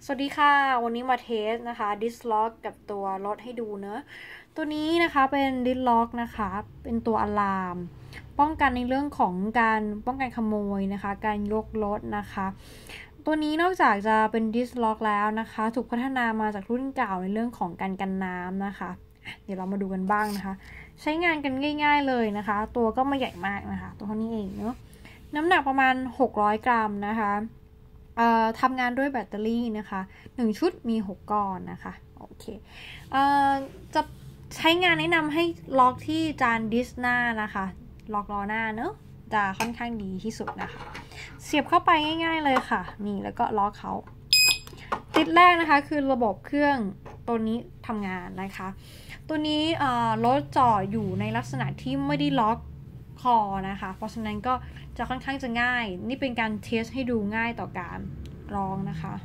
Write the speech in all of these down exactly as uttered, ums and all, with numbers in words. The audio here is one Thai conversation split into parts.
สวัสดีค่ะวันนี้มาเทสนะคะดิสล็อกกับตัวรถให้ดูเนอะตัวนี้นะคะเป็นดิสล็อกนะคะเป็นตัวอะลามป้องกันในเรื่องของการป้องกันขโมยนะคะการยกรถนะคะตัวนี้นอกจากจะเป็นดิสล็อกแล้วนะคะถูกพัฒนามาจากรุ่นเก่าในเรื่องของการกันน้ำนะคะเดี๋ยวเรามาดูกันบ้างนะคะใช้งานกันง่ายๆเลยนะคะตัวก็ไม่ใหญ่มากนะคะตัวเท่านี้เองเนาะน้ำหนักประมาณหกร้อยกรัมนะคะเอ่อทำงานด้วยแบตเตอรี่นะคะหนึ่งชุดมีหกก้อนนะคะโอเคเอ่อจะใช้งานแนะนำให้ล็อกที่จานดิสหน้านะคะล็อกล้อหน้าเนอะจะค่อนข้างดีที่สุดนะคะเสียบเข้าไปง่ายๆเลยค่ะนี่แล้วก็ล็อกเขาติดแรกนะคะคือระบบเครื่องตัวนี้ทำงานนะคะตัวนี้รถจอดอยู่ในลักษณะที่ไม่ได้ล็อกคอนะคะเพราะฉะนั้นก็จะค่อนข้างจะง่ายนี่เป็นการเทสให้ดูง่ายต่อการลองนะคะ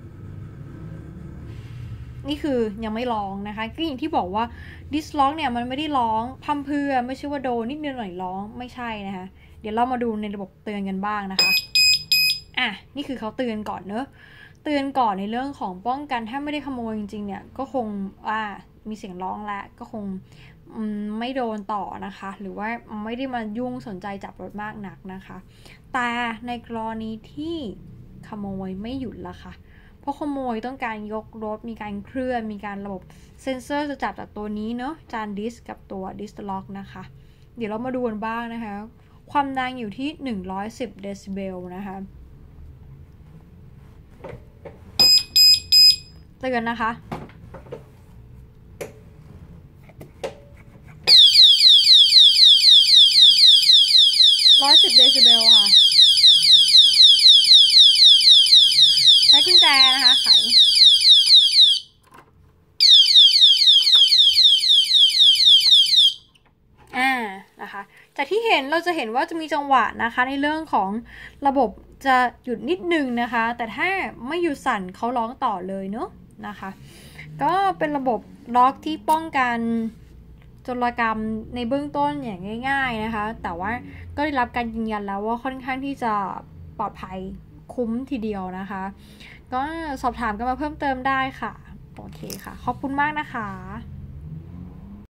นี่คือยังไม่ร้องนะคะก็อย่างที่บอกว่าดิสล็อกเนี่ยมันไม่ได้ร้องพั่มเพรื่อไม่ใช่ว่าโดนนิดเดียวหน่อยร้องไม่ใช่นะคะเดี๋ยวเรามาดูในระบบเตือนกันบ้างนะคะอ่ะนี่คือเขาเตือนก่อนเนอะเตือนก่อนในเรื่องของป้องกันถ้าไม่ได้ขโมยจริงๆเนี่ยก็คงอ่ามีเสียงร้องแล้วก็คงไม่โดนต่อนะคะหรือว่าไม่ได้มายุ่งสนใจจับรถมากนักนะคะแต่ในกรณีที่ขโมยไม่หยุดละค่ะเพราะขโมยต้องการยกรถมีการเคลื่อนมีการระบบเซ็นเซอร์จะจับจากตัวนี้เนาะจานดิสกับตัวดิสล็อกนะคะเดี๋ยวเรามาดูกันบ้างนะคะความดังอยู่ที่หนึ่งร้อยสิบเดซิเบลนะคะเตือนนะคะร้อยสิบเดซิเบลค่ะใช้กุญแจนะคะไขอ่านะคะจากที่เห็นเราจะเห็นว่าจะมีจังหวะนะคะในเรื่องของระบบจะหยุดนิดนึงนะคะแต่ถ้าไม่หยุดสั่นเขาร้องต่อเลยเนาะนะคะก็เป็นระบบล็อกที่ป้องกันโจรกรรมในเบื้องต้นอย่างง่ายๆนะคะแต่ว่าก็ได้รับการยืนยันแล้วว่าค่อนข้างที่จะปลอดภัยคุ้มทีเดียวนะคะก็สอบถามกันมาเพิ่มเติมได้ค่ะโอเคค่ะขอบคุณมากนะคะ